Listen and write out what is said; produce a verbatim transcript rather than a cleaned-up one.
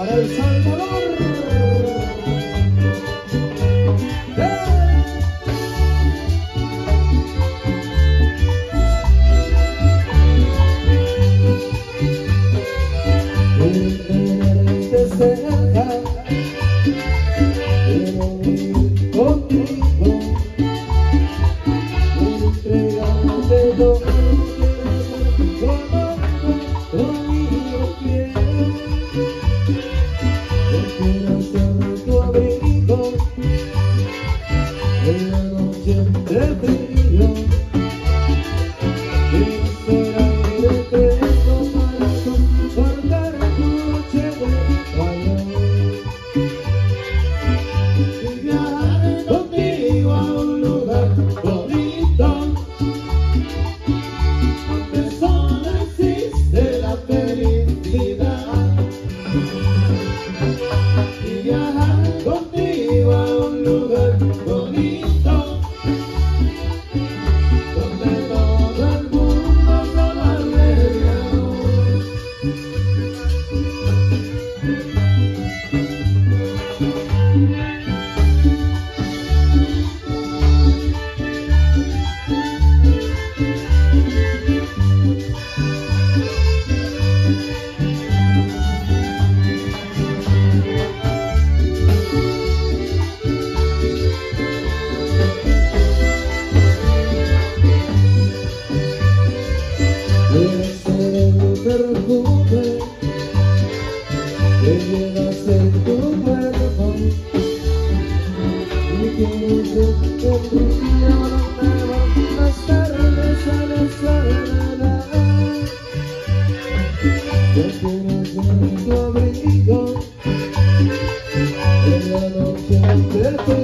para El Salvador. Tenerte cerca, quiero vivir contigo, entregarte todo tu amor, conmigo fiel. Yo quiero ser tu abrigo en la noche de frío. Quiero ser aire fresco para soportar tu noche de calor. Y viajar contigo a un lugar bonito, donde solo existe la felicidad. Y viajar contigo a un lugar bonito, donde todo el mundo solo alegra amor. Quieres ser el perfume que llevas en tu cuerpo, y quiero ser el río donde van las tardes a la soledad. Yo quiero ser tu abrigo en la noche de tu